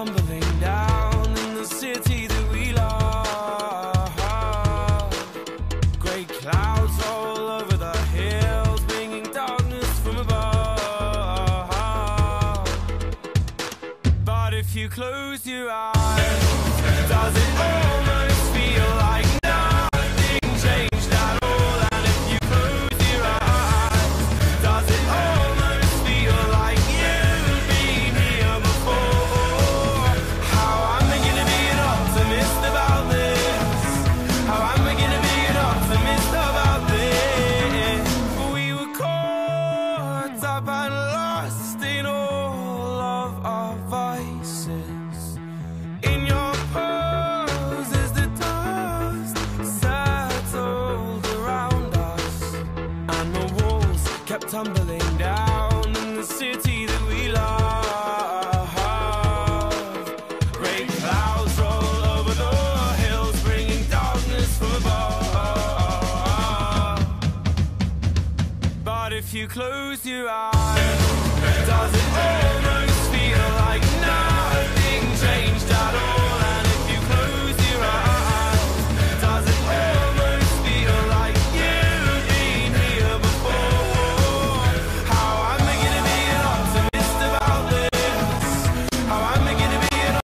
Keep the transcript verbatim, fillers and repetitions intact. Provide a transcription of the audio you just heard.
tumbling down in the city that we love. Grey clouds all over the hills, bringing darkness from above. But if you close your eyes, does it almost feel like nothing changed at all? And if you close your eyes, does it almost feel like you've been here before? How am I gonna be an optimist about this? How am I gonna be an optimist about this? We were caught up and lost in all of our vices. In your pose as the dust settled around us, and the walls kept tumbling down in the city that we love. Great clouds roll over the hills, bringing darkness from above. But if you close your eyes, does it all